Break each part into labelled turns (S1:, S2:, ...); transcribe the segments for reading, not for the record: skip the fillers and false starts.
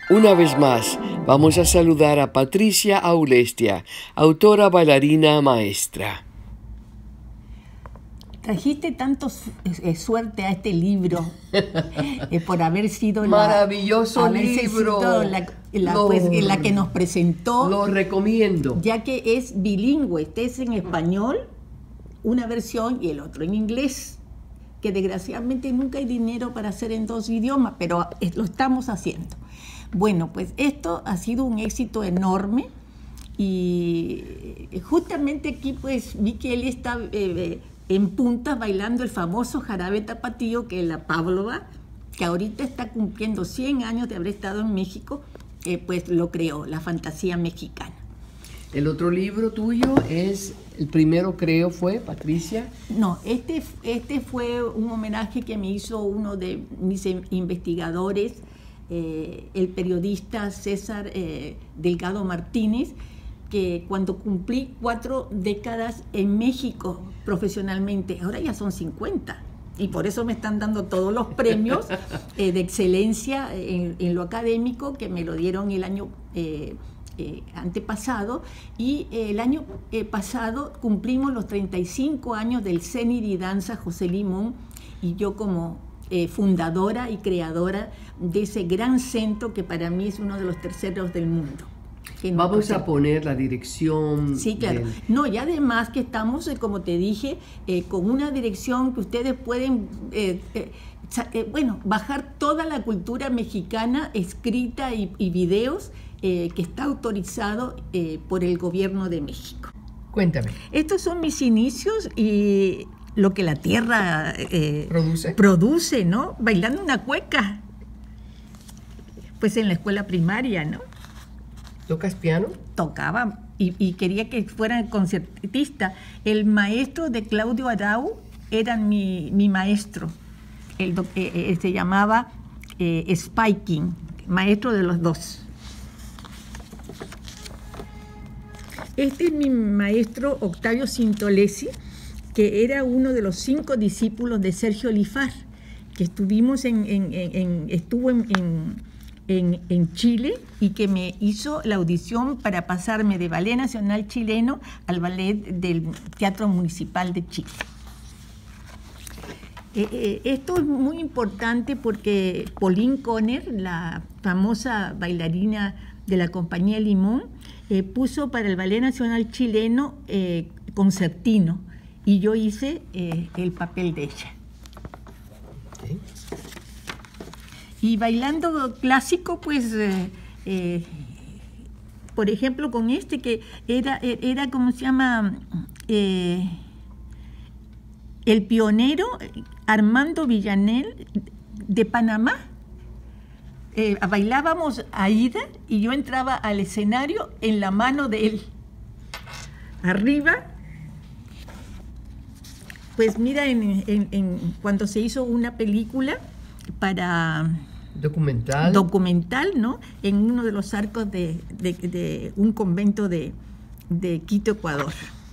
S1: Una vez más, vamos a saludar a Patricia Aulestia, autora, bailarina, maestra.
S2: Trajiste tanto suerte a este libro por haber sido
S1: maravilloso libro,
S2: la que nos presentó.
S1: Lo recomiendo.
S2: Ya que es bilingüe, este es en español, una versión, y el otro en inglés, que desgraciadamente nunca hay dinero para hacer en dos idiomas, pero lo estamos haciendo. Bueno, pues esto ha sido un éxito enorme y justamente aquí pues vi que él está en punta bailando el famoso jarabe tapatío, que es la Pavlova, que ahorita está cumpliendo 100 años de haber estado en México, pues lo creó, la fantasía mexicana.
S1: El otro libro tuyo es, el primero creo fue, Patricia.
S2: No, este fue un homenaje que me hizo uno de mis investigadores, el periodista César Delgado Martínez, que cuando cumplí 4 décadas en México profesionalmente, ahora ya son 50, y por eso me están dando todos los premios de excelencia en lo académico, que me lo dieron el año antepasado, y el año pasado cumplimos los 35 años del CENI de Danza José Limón, y yo como fundadora y creadora de ese gran centro que para mí es uno de los terceros del mundo.
S1: Vamos a poner la dirección.
S2: Sí, claro. No, y además que estamos, como te dije, con una dirección que ustedes pueden, bajar toda la cultura mexicana escrita y videos, que está autorizado por el gobierno de México.
S1: Cuéntame.
S2: Estos son mis inicios y lo que la tierra produce, ¿no? Bailando una cueca, pues en la escuela primaria, ¿no?
S1: ¿Tocas piano?
S2: Tocaba y quería que fuera concertista. El maestro de Claudio Arau era mi maestro. Se llamaba Spiking, maestro de los dos. Este es mi maestro Octavio Sintolesi, que era uno de los 5 discípulos de Sergio Lifar, que estuvo en Chile y que me hizo la audición para pasarme de Ballet Nacional Chileno al ballet del Teatro Municipal de Chile. Esto es muy importante porque Pauline Conner, la famosa bailarina de la compañía Limón, puso para el Ballet Nacional Chileno concertino, y yo hice el papel de ella. Okay. Y bailando clásico, pues, por ejemplo, con este que era ¿cómo se llama? El pionero Armando Villanel de Panamá. Bailábamos Aida y yo entraba al escenario en la mano de él. Arriba, pues mira, cuando se hizo una película para... Documental, ¿no? En uno de los arcos de un convento de Quito, Ecuador.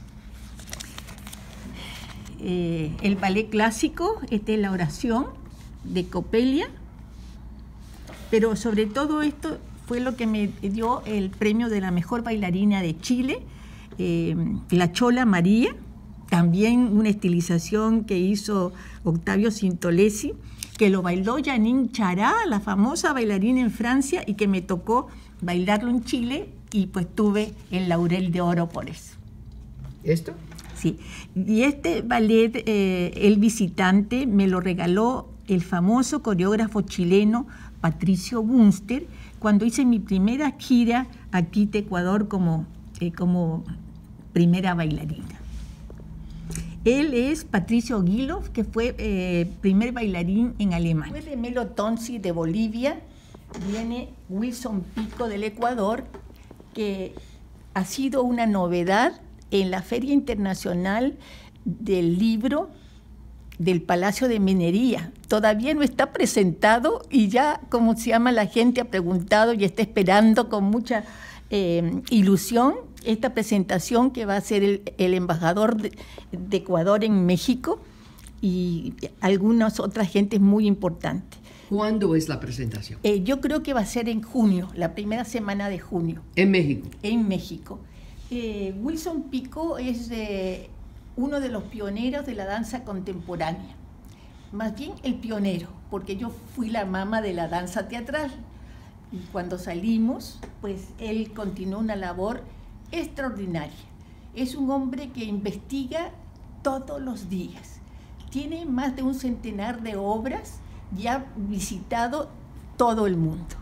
S2: El ballet clásico, la oración de Coppelia, pero sobre todo esto fue lo que me dio el premio de la mejor bailarina de Chile, la Chola María, también una estilización que hizo Octavio Sintolesi, que lo bailó Janine Chará, la famosa bailarina en Francia, y que me tocó bailarlo en Chile, y pues tuve el laurel de oro por eso.
S1: ¿Esto?
S2: Sí. Y este ballet, El Visitante, me lo regaló el famoso coreógrafo chileno Patricio Bunster, cuando hice mi primera gira aquí de Ecuador como primera bailarina. Él es Patricio Guilov, que fue primer bailarín en Alemania. Después de Melo Tonsi de Bolivia, viene Wilson Pico del Ecuador, que ha sido una novedad en la Feria Internacional del Libro del Palacio de Minería. Todavía no está presentado y ya, como se llama, la gente ha preguntado y está esperando con mucha ilusión esta presentación que va a ser el embajador de Ecuador en México y algunas otras gentes muy importantes.
S1: ¿Cuándo es la presentación?
S2: Yo creo que va a ser en junio, la primera semana de junio.
S1: ¿En México?
S2: En México. Wilson Pico es uno de los pioneros de la danza contemporánea. Más bien el pionero, porque yo fui la mama de la danza teatral. Y cuando salimos, pues él continuó una labor extraordinaria. Es un hombre que investiga todos los días. Tiene más de un centenar de obras y ha visitado todo el mundo.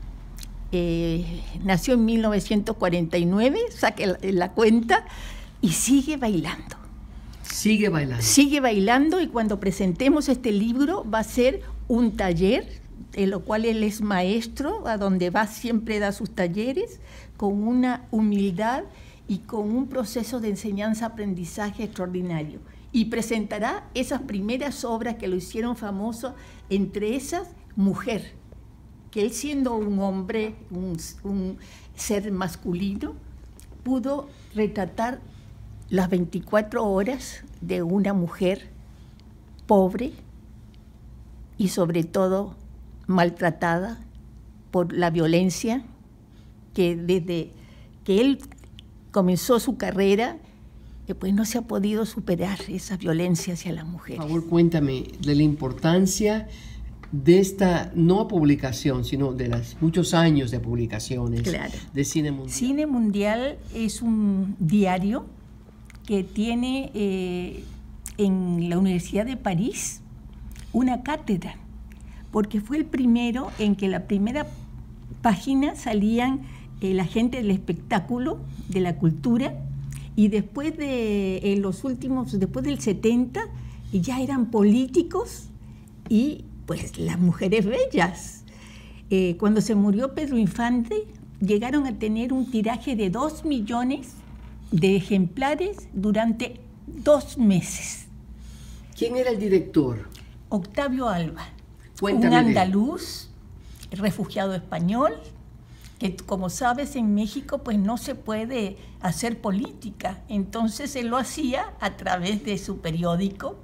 S2: Nació en 1949, saque la cuenta, y sigue bailando.
S1: Sigue bailando.
S2: Sigue bailando, y cuando presentemos este libro va a ser un taller, en lo cual él es maestro, a donde va siempre da sus talleres, con una humildad y con un proceso de enseñanza-aprendizaje extraordinario. Y presentará esas primeras obras que lo hicieron famoso, entre esas, Mujer, que él, siendo un hombre, un ser masculino, pudo retratar las 24 horas de una mujer pobre y sobre todo maltratada por la violencia, que desde que él comenzó su carrera, pues no se ha podido superar esa violencia hacia las mujeres.
S1: Por favor, cuéntame de la importancia de esta no publicación, sino de los muchos años de publicaciones,
S2: claro,
S1: de Cine Mundial.
S2: Cine Mundial es un diario que tiene en la Universidad de París una cátedra, porque fue el primero en que la primera página salían la gente del espectáculo, de la cultura, y después después del 70, ya eran políticos y pues las mujeres bellas. Cuando se murió Pedro Infante, llegaron a tener un tiraje de 2 millones de ejemplares durante 2 meses.
S1: ¿Quién era el director?
S2: Octavio Alba.
S1: Cuéntame
S2: un andaluz, refugiado español, que como sabes en México pues no se puede hacer política, entonces él lo hacía a través de su periódico,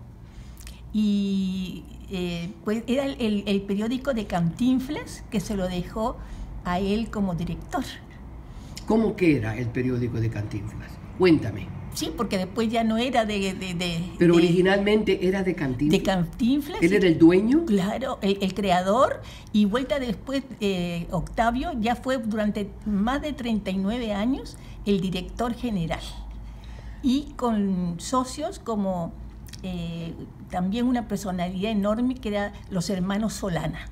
S2: y pues era el periódico de Cantinflas, que se lo dejó a él como director.
S1: ¿Cómo que era el periódico de Cantinflas? Cuéntame.
S2: Sí, porque después ya no era
S1: Pero originalmente era de Cantinflas.
S2: De Cantinflas.
S1: ¿Él era el dueño?
S2: Claro, el creador, y vuelta después, Octavio ya fue durante más de 39 años el director general. Y con socios como también una personalidad enorme, que era los hermanos Solana.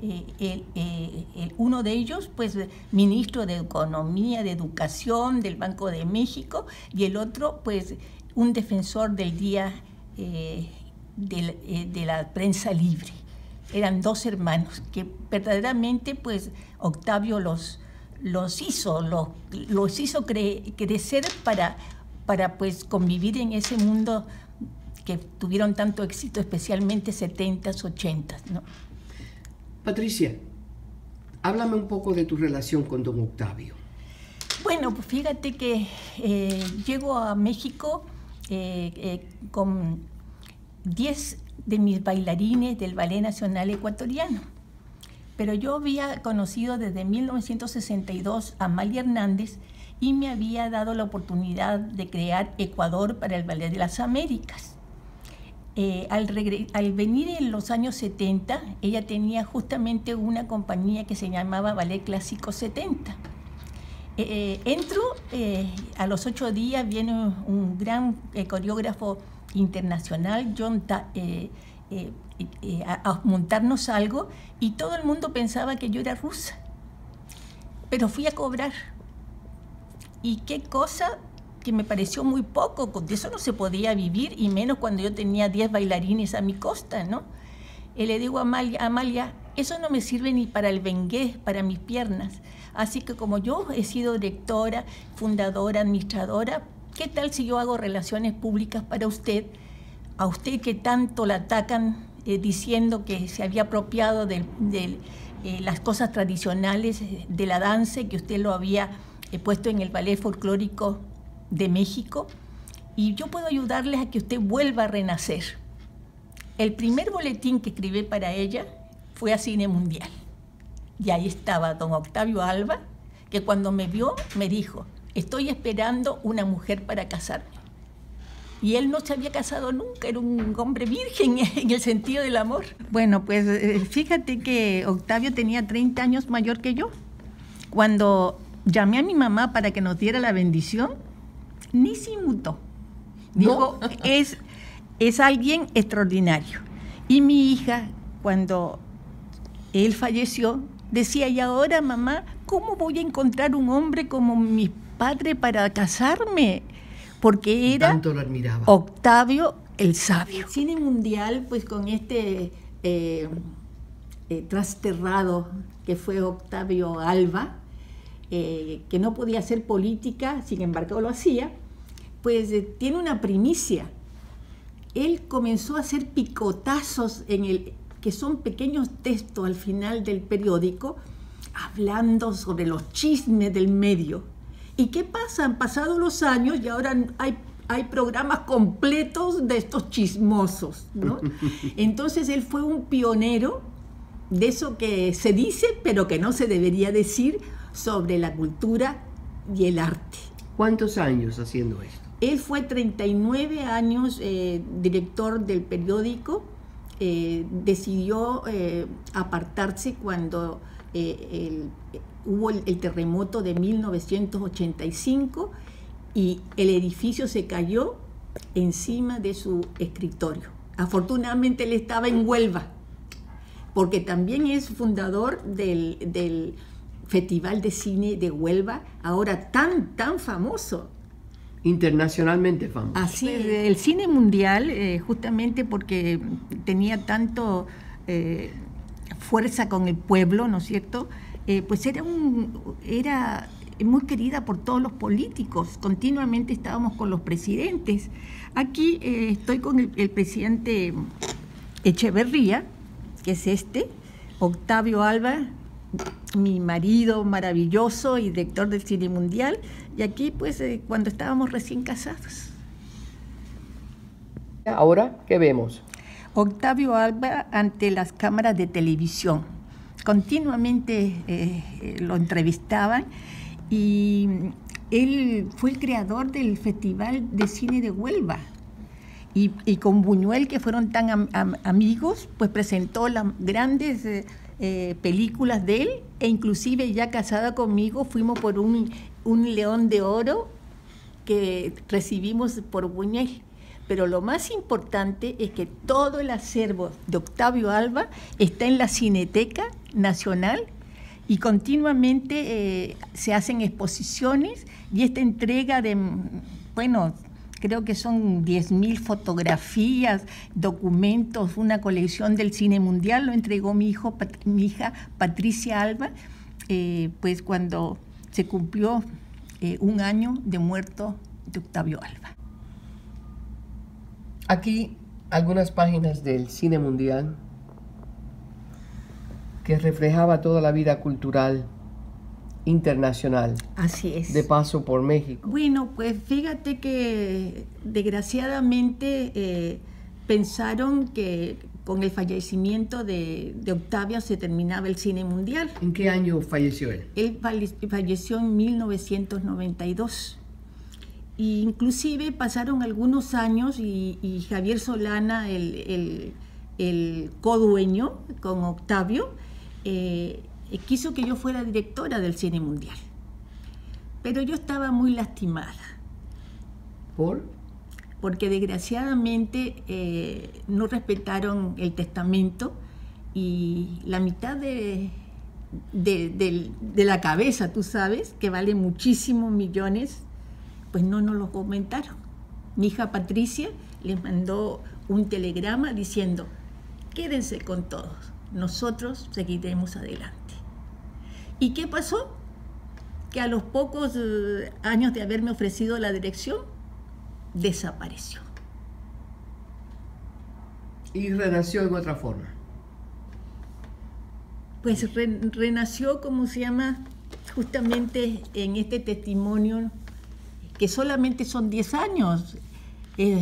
S2: Uno de ellos, pues, ministro de Economía, de Educación del Banco de México, y el otro, pues, un defensor del día de la prensa libre. Eran 2 hermanos que verdaderamente, pues, Octavio los hizo crecer para pues convivir en ese mundo que tuvieron tanto éxito, especialmente 70s, 80s, ¿no?
S1: Patricia, háblame un poco de tu relación con don Octavio.
S2: Bueno, pues fíjate que llego a México con 10 de mis bailarines del Ballet Nacional Ecuatoriano. Pero yo había conocido desde 1962 a Amalia Hernández, y me había dado la oportunidad de crear Ecuador para el Ballet de las Américas. Al venir en los años 70, ella tenía justamente una compañía que se llamaba Ballet Clásico 70. Entro, a los 8 días viene un gran coreógrafo internacional, a montarnos algo, y todo el mundo pensaba que yo era rusa. Pero fui a cobrar. Y qué cosa que me pareció muy poco, de eso no se podía vivir, y menos cuando yo tenía 10 bailarines a mi costa, ¿no? Y le digo a Amalia, eso no me sirve ni para el bengué, para mis piernas. Así que como yo he sido directora, fundadora, administradora, ¿qué tal si yo hago relaciones públicas para usted? A usted que tanto la atacan diciendo que se había apropiado de las cosas tradicionales de la danza, y que usted lo había puesto en el ballet folclórico de México, y yo puedo ayudarles a que usted vuelva a renacer. El primer boletín que escribí para ella fue a Cine Mundial. Y ahí estaba don Octavio Alba, que cuando me vio me dijo, estoy esperando una mujer para casarme. Y él no se había casado nunca, era un hombre virgen en el sentido del amor. Bueno, pues fíjate que Octavio tenía 30 años mayor que yo. Cuando llamé a mi mamá para que nos diera la bendición, ni se inmutó. Dijo, ¿no? es alguien extraordinario. Y mi hija, cuando él falleció, decía, y ahora, mamá, ¿cómo voy a encontrar un hombre como mi padre para casarme? Porque era
S1: tanto lo admiraba.
S2: Octavio el Sabio. El Cine Mundial, pues con este trasterrado que fue Octavio Alba, que no podía hacer política, sin embargo lo hacía, pues tiene una primicia. Él comenzó a hacer picotazos que son pequeños textos al final del periódico, hablando sobre los chismes del medio. ¿Y qué pasa? Han pasado los años y ahora hay programas completos de estos chismosos, ¿no? Entonces él fue un pionero de eso que se dice, pero que no se debería decir, sobre la cultura y el arte.
S1: ¿Cuántos años haciendo esto?
S2: Él fue 39 años director del periódico. Decidió apartarse cuando hubo el terremoto de 1985 y el edificio se cayó encima de su escritorio. Afortunadamente él estaba en Huelva, porque también es fundador del Festival de Cine de Huelva, ahora tan famoso.
S1: Internacionalmente famoso.
S2: Así es, el Cine Mundial, justamente porque tenía tanto fuerza con el pueblo, ¿no es cierto? Pues era muy querida por todos los políticos, continuamente estábamos con los presidentes. Aquí estoy con el presidente Echeverría, que es Octavio Alba, mi marido maravilloso y director del Cine Mundial, y aquí pues cuando estábamos recién casados.
S1: ¿Ahora qué vemos?
S2: Octavio Alba ante las cámaras de televisión. Continuamente lo entrevistaban y él fue el creador del Festival de Cine de Huelva. Y con Buñuel, que fueron tan amigos, pues presentó las grandes películas de él, e inclusive ya casada conmigo fuimos por un León de Oro que recibimos por Buñuel. Pero lo más importante es que todo el acervo de Octavio Alba está en la Cineteca Nacional y continuamente se hacen exposiciones, y esta entrega de, bueno, creo que son 10.000 fotografías, documentos, una colección del Cine Mundial, lo entregó mi hija Patricia Alba, pues cuando se cumplió un año de muerto de Octavio Alba.
S1: Aquí algunas páginas del Cine Mundial que reflejaba toda la vida cultural internacional.
S2: Así es.
S1: De paso por México.
S2: Bueno, pues fíjate que desgraciadamente pensaron que con el fallecimiento de Octavio se terminaba el Cine Mundial.
S1: ¿En qué año falleció él?
S2: Él falleció en 1992. Inclusive pasaron algunos años y Javier Solana, el codueño con Octavio, quiso que yo fuera directora del Cine Mundial. Pero yo estaba muy lastimada.
S1: ¿Por?
S2: Porque desgraciadamente no respetaron el testamento y la mitad de la cabeza, tú sabes, que vale muchísimos millones, pues no nos lo comentaron. Mi hija Patricia les mandó un telegrama diciendo, quédense con todos, nosotros seguiremos adelante. ¿Y qué pasó? Que a los pocos años de haberme ofrecido la dirección, desapareció.
S1: Y renació en otra forma.
S2: Pues renació, como se llama, justamente en este testimonio, que solamente son 10 años.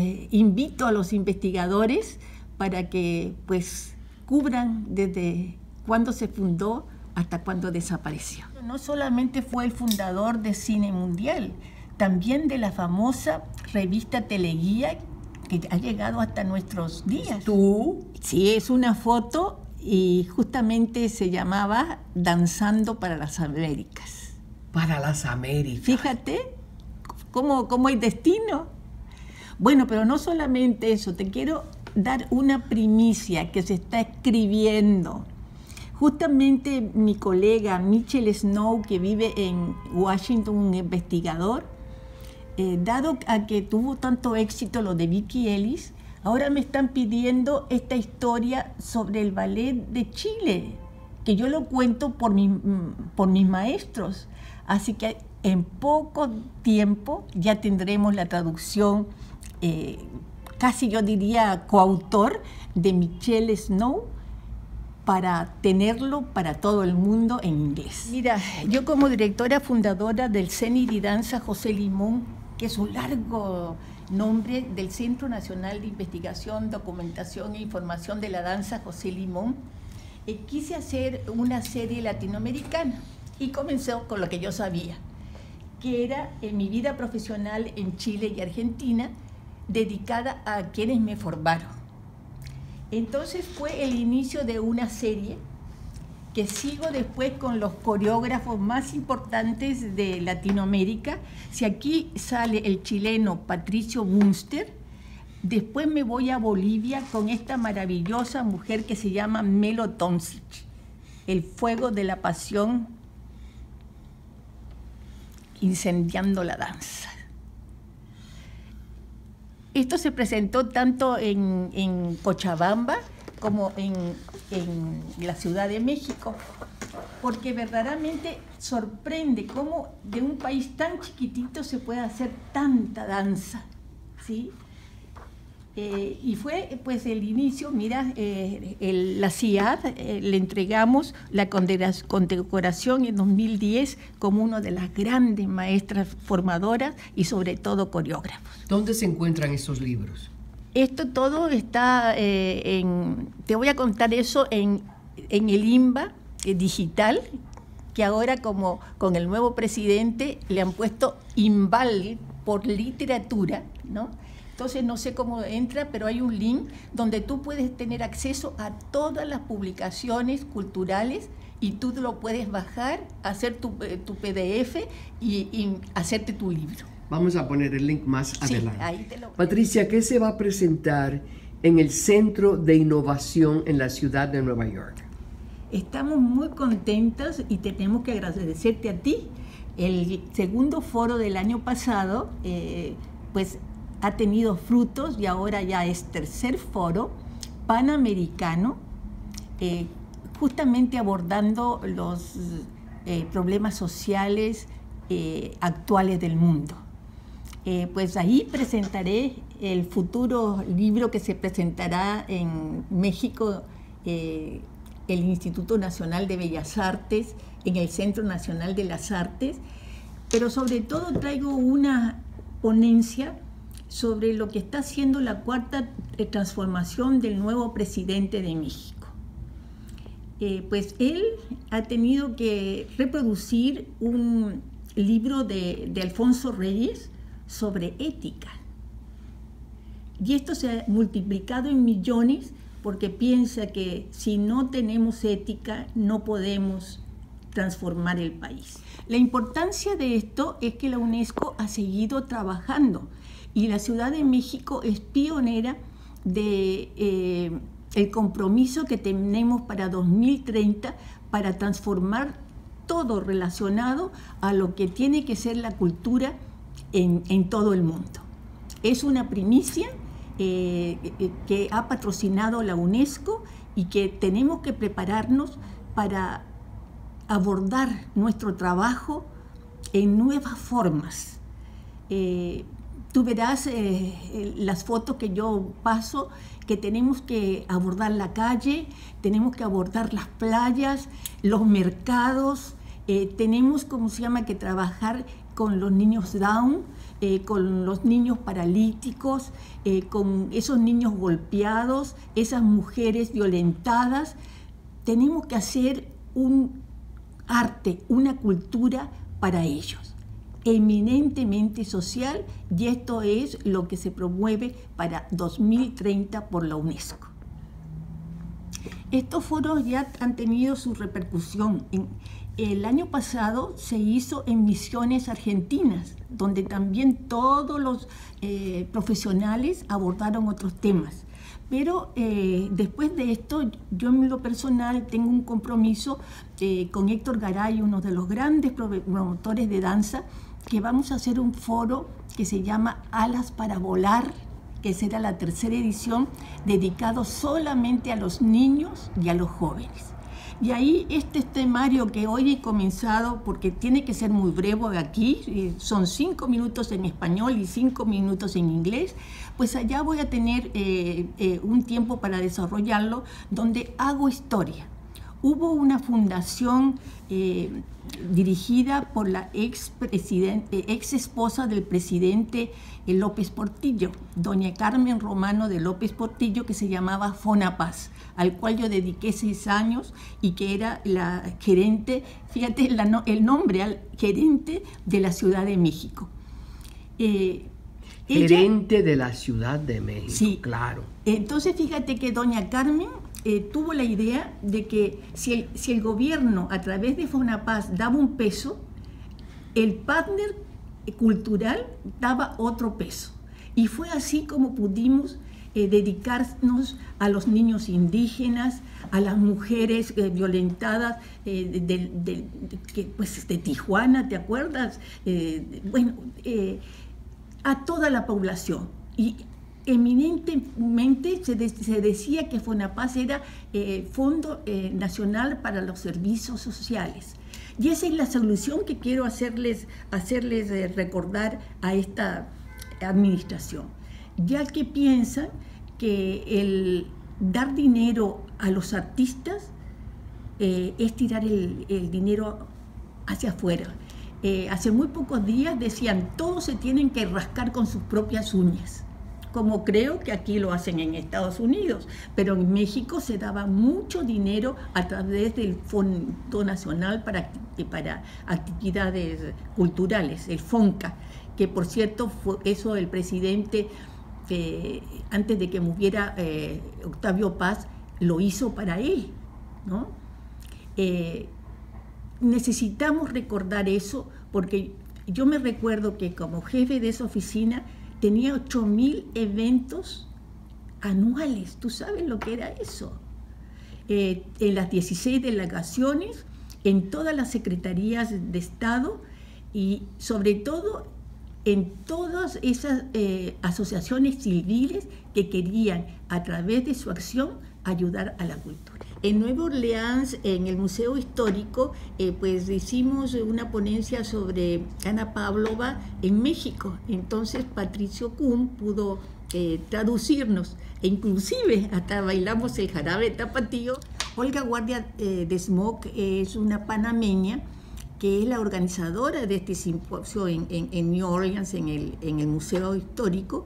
S2: Invito a los investigadores para que pues cubran desde cuándo se fundó hasta cuándo desapareció. No solamente fue el fundador de Cine Mundial, también de la famosa revista Teleguía, que ha llegado hasta nuestros días.
S1: ¿Tú?
S2: Sí, es una foto y justamente se llamaba Danzando para las Américas.
S1: Para las Américas.
S2: Fíjate cómo hay destino. Bueno, pero no solamente eso, te quiero dar una primicia que se está escribiendo. Justamente mi colega Michelle Snow, que vive en Washington, un investigador, dado a que tuvo tanto éxito lo de Vicki Ellis, ahora me están pidiendo esta historia sobre el ballet de Chile, que yo lo cuento por mis maestros. Así que en poco tiempo ya tendremos la traducción, casi yo diría coautor, de Michelle Snow, para tenerlo para todo el mundo en inglés. Mira, yo como directora fundadora del CENIR y Danza José Limón, que es un largo nombre del Centro Nacional de Investigación, Documentación e Información de la Danza José Limón, quise hacer una serie latinoamericana y comenzó con lo que yo sabía, que era en mi vida profesional en Chile y Argentina, dedicada a quienes me formaron. Entonces fue el inicio de una serie que sigo después con los coreógrafos más importantes de Latinoamérica. Si aquí sale el chileno Patricio Bunster, después me voy a Bolivia con esta maravillosa mujer que se llama Melo Toncic, el fuego de la pasión incendiando la danza. Esto se presentó tanto en Cochabamba como en la Ciudad de México, porque verdaderamente sorprende cómo de un país tan chiquitito se puede hacer tanta danza, ¿sí? Y fue pues el inicio, mira, la CIAD le entregamos la condecoración en 2010 como una de las grandes maestras formadoras y sobre todo coreógrafos.
S1: ¿Dónde se encuentran estos libros?
S2: Esto todo está te voy a contar eso en el INBA digital, que ahora como con el nuevo presidente le han puesto INVAL por literatura, ¿no? Entonces no sé cómo entra, pero hay un link donde tú puedes tener acceso a todas las publicaciones culturales y tú lo puedes bajar, hacer tu PDF y hacerte tu libro.
S1: Vamos a poner el link más adelante.
S2: Ahí te lo...
S1: Patricia, ¿qué se va a presentar en el Centro de Innovación en la ciudad de Nueva York?
S2: Estamos muy contentos y tenemos que agradecerte a ti. El segundo foro del año pasado, pues ha tenido frutos y ahora ya es tercer foro panamericano, justamente abordando los problemas sociales actuales del mundo. Pues ahí presentaré el futuro libro que se presentará en México, el Instituto Nacional de Bellas Artes, en el Centro Nacional de las Artes, pero sobre todo traigo una ponencia sobre lo que está haciendo la cuarta transformación del nuevo presidente de México. Pues él ha tenido que reproducir un libro de Alfonso Reyes sobre ética. Y esto se ha multiplicado en millones porque piensa que si no tenemos ética no podemos transformar el país. La importancia de esto es que la UNESCO ha seguido trabajando y la Ciudad de México es pionera de el compromiso que tenemos para 2030 para transformar todo relacionado a lo que tiene que ser la cultura en todo el mundo. Es una primicia que ha patrocinado la UNESCO y que tenemos que prepararnos para abordar nuestro trabajo en nuevas formas. Tú verás las fotos que yo paso, que tenemos que abordar la calle, tenemos que abordar las playas, los mercados, tenemos, que trabajar con los niños Down, con los niños paralíticos, con esos niños golpeados, esas mujeres violentadas. tenemos que hacer un arte, una cultura para ellos, eminentemente social, y esto es lo que se promueve para 2030 por la UNESCO. Estos foros ya han tenido su repercusión. El año pasado se hizo en Misiones Argentinas, donde también todos los profesionales abordaron otros temas. Pero después de esto, yo en lo personal tengo un compromiso con Héctor Garay, uno de los grandes promotores de danza, que vamos a hacer un foro que se llama Alas para Volar, que será la 3ª edición, dedicado solamente a los niños y a los jóvenes. Y ahí este temario que hoy he comenzado, porque tiene que ser muy breve aquí, son 5 minutos en español y 5 minutos en inglés, pues allá voy a tener un tiempo para desarrollarlo, donde hago historia. Hubo una fundación dirigida por la ex esposa del presidente López Portillo, doña Carmen Romano de López Portillo, que se llamaba Fonapaz, al cual yo dediqué 6 años y que era la gerente, fíjate el nombre, al gerente de la Ciudad de México.
S1: Gerente de la Ciudad de México,
S2: sí,
S1: claro.
S2: Entonces fíjate que doña Carmen tuvo la idea de que si el gobierno a través de Fonapaz daba un peso, el partner cultural daba otro peso. Y fue así como pudimos dedicarnos a los niños indígenas, a las mujeres violentadas de Tijuana, ¿te acuerdas? A toda la población. Y eminentemente se decía que Fonapaz era Fondo Nacional para los Servicios Sociales. Y esa es la solución que quiero hacerles recordar a esta administración, ya que piensan que el dar dinero a los artistas es tirar el dinero hacia afuera. Hace muy pocos días decían, todos se tienen que rascar con sus propias uñas, como creo que aquí lo hacen en Estados Unidos, pero en México se daba mucho dinero a través del Fondo Nacional para Actividades Culturales, el FONCA, que por cierto fue eso el presidente, antes de que muriera Octavio Paz, lo hizo para él, ¿no? Necesitamos recordar eso, porque yo me recuerdo que como jefe de esa oficina tenía 8.000 eventos anuales. ¿Tú sabes lo que era eso? En las 16 delegaciones, en todas las secretarías de Estado y sobre todo en todas esas asociaciones civiles que querían, a través de su acción, ayudar a la cultura. En Nueva Orleans, en el Museo Histórico, pues hicimos una ponencia sobre Ana Pavlova en México. Entonces Patricio Kuhn pudo traducirnos, e inclusive hasta bailamos el jarabe tapatío. Olga Guardia de Smock es una panameña que es la organizadora de este simposio en New Orleans, en el Museo Histórico,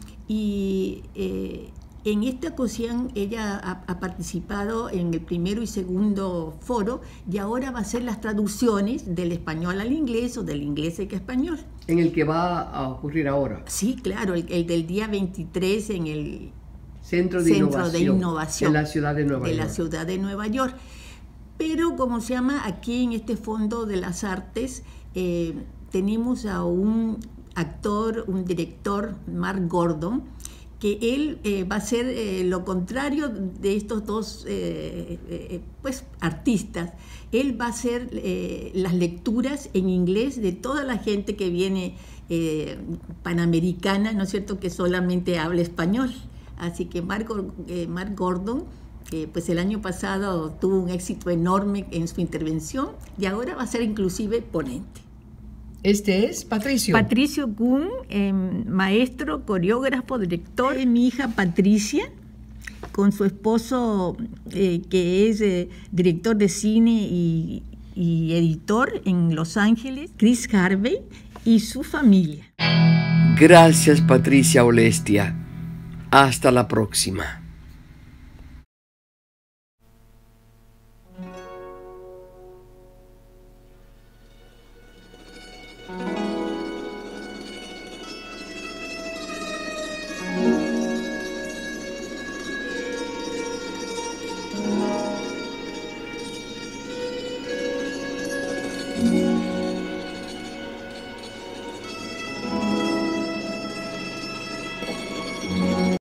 S2: y en esta ocasión ella ha participado en el primero y segundo foro, y ahora va a hacer las traducciones del español al inglés o del inglés al español.
S1: ¿En el que va a ocurrir ahora?
S2: Sí, claro, el del día 23 en el
S1: Centro de Innovación
S2: de
S1: la ciudad de Nueva York.
S2: De la ciudad de Nueva York. Pero, como se llama, aquí en este Fondo de las Artes, tenemos a un actor, un director, Mark Gordon, que él va a hacer lo contrario de estos dos pues, artistas. Él va a hacer las lecturas en inglés de toda la gente que viene panamericana, ¿no es cierto?, que solamente habla español. Así que Mark Gordon, pues el año pasado tuvo un éxito enorme en su intervención y ahora va a ser inclusive ponente.
S1: Este es Patricio.
S2: Patricio Kuhn, maestro, coreógrafo, director. Mi hija Patricia, con su esposo, que es director de cine y editor en Los Ángeles, Chris Harvey, y su familia.
S1: Gracias, Patricia Olestia. Hasta la próxima.